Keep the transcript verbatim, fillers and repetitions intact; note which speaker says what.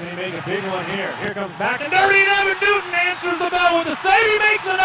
Speaker 1: Can he make a big one here? Here comes back and dirty, and Evan Newton answers the bell with a save. He makes an